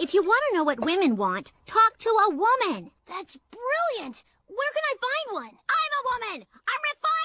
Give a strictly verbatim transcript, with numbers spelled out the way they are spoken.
If you want to know what women want, talk to a woman. That's brilliant! Where can I find one? I'm a woman! I'm refined!